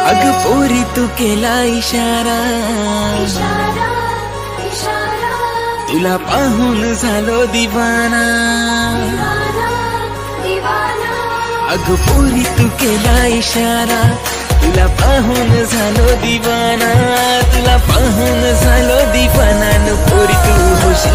अग पोरी तू केला इशारा, तुला पाहून झालो दिवाना। अग पोरी तू केला इशारा, तुला पाहून झालो दिवाना, तुला पाहून झालो दिवाना। न पोरी तू होशील